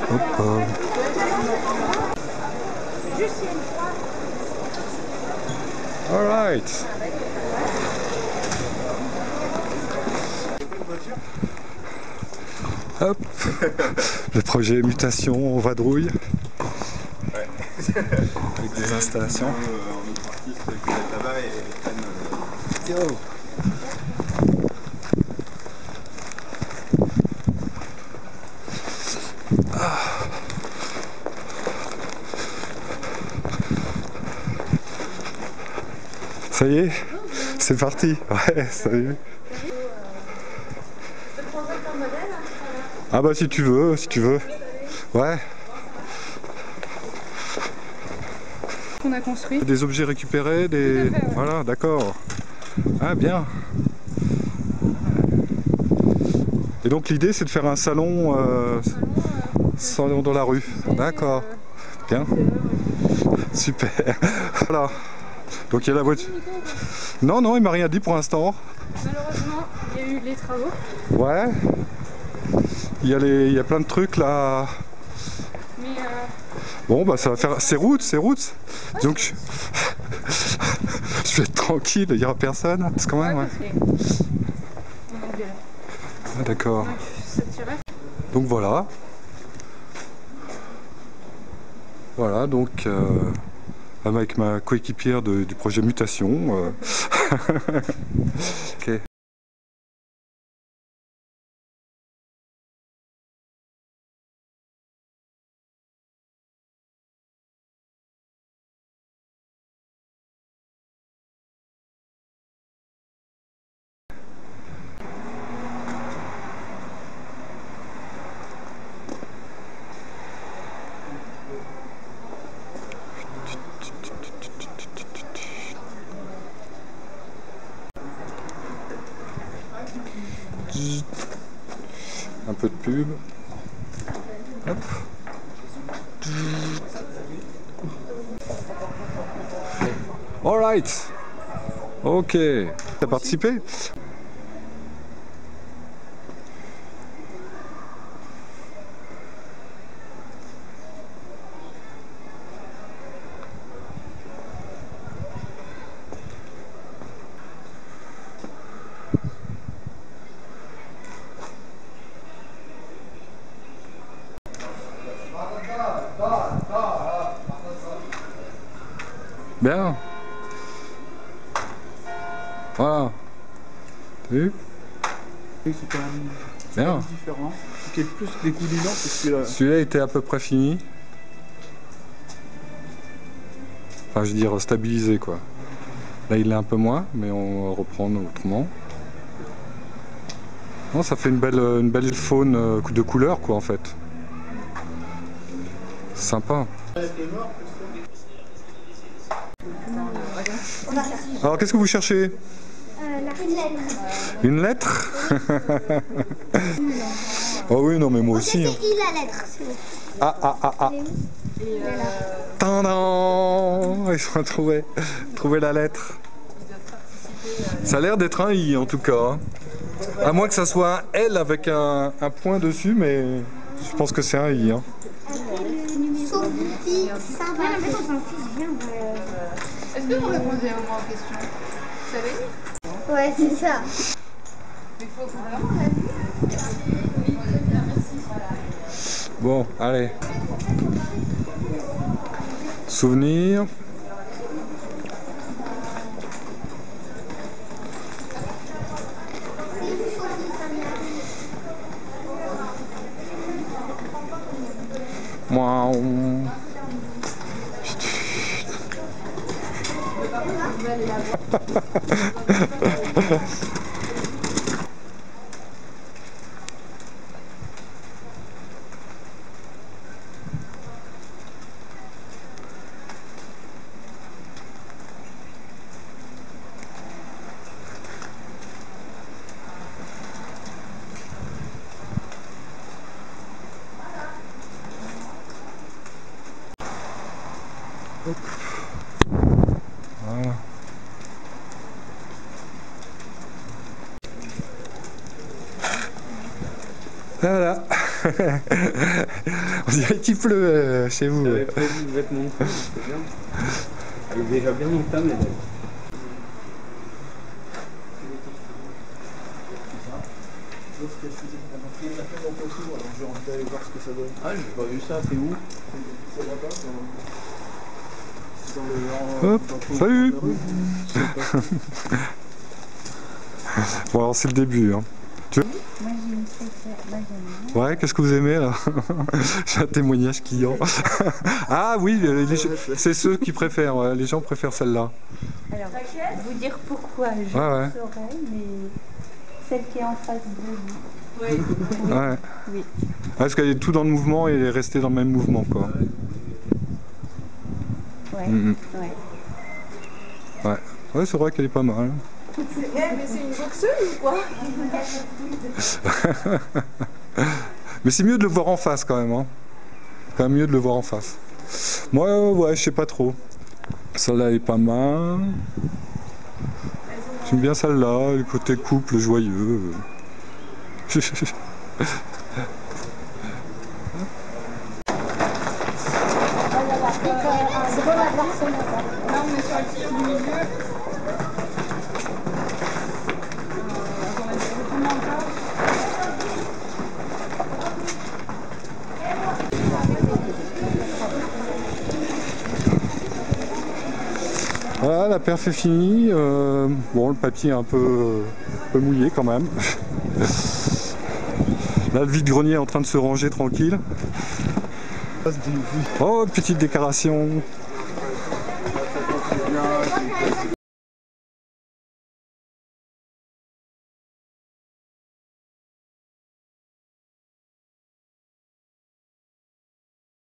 Hop, hop. All right. Hop. Le projet mutation en vadrouille. Ouais. Avec des installations. Notre artiste qui est là-bas et Yo. Ça y est, c'est parti. Ouais, salut. Ah bah si tu veux, si tu veux. Ouais. Qu'on a construit. Des objets récupérés, des... Tout à fait, ouais. Voilà, d'accord. Ah bien. Et donc l'idée c'est de faire un salon, salon dans la rue. D'accord. Bien. Super. Voilà. Donc il y a la voiture. Non, non, il m'a rien dit pour l'instant. Malheureusement, il y a eu les travaux. Ouais. Il y a plein de trucs là. Mais Bon bah ça va faire. C'est route, c'est route. Donc je vais être tranquille, il n'y aura personne. C'est quand même, ouais. Ah, d'accord. Donc voilà. Voilà, donc avec ma coéquipière du projet Mutation. Ok. Un peu de pub. Hop. Alright. Ok. T'as participé? Bien. Voilà. T'as vu? C'est quand même Bien. différent. Ce qui est plus dégoûtant, c'est celui-là. Celui-là était à peu près fini. Enfin, je veux dire stabilisé quoi. Là, il est un peu moins, mais on va reprendre autrement. Non, ça fait une belle faune de couleur quoi en fait. Sympa. Alors, qu'est-ce que vous cherchez? Une lettre. Oh oui, non, mais moi aussi. Hein. La lettre. Ah, ah, ah, ah. Tadam! Ils ont trouvé la lettre. Ça a l'air d'être un I en tout cas. Hein. À moins que ça soit un L avec un point dessus, mais je pense que c'est un I. Hein. est-ce que vous répondez au moins aux questions? Vous savez? Ouais, c'est ça. Mais il faut vraiment la lire. Bon, allez. Souvenir. Moi. Voilà. Voilà. On dirait qu'il pleut chez vous. J'avais prévu de mettre mon cou, c'est bien. Elle est déjà bien montée, mais ah, j'ai pas vu ça, t'es où? Hop, salut. Bon alors c'est le début. Hein. Tu veux? Moi j'ai une préférée. Ouais, qu'est-ce que vous aimez là? J'ai un témoignage client. Ah oui, c'est ceux qui préfèrent, ouais, les gens préfèrent celle-là. Alors, vous dire pourquoi, je Ouais. saurais, mais celle qui est en face de vous. Oui. Ouais. Oui. Parce qu'elle est tout dans le mouvement et elle est restée dans le même mouvement quoi. Ouais. Mhm. Ouais. Ouais, c'est vrai qu'elle est pas mal. Mais c'est une boxeuse ou quoi? Mais c'est mieux de le voir en face quand même. Hein. Quand même mieux de le voir en face. Moi, ouais, je sais pas trop. Celle-là est pas mal. J'aime bien celle-là, le côté couple joyeux. Là, on est sur le petit du milieu. Voilà, la perf est finie. Bon, le papier est un peu mouillé quand même. Là, le vide-grenier est en train de se ranger tranquille. Oh, petite décoration.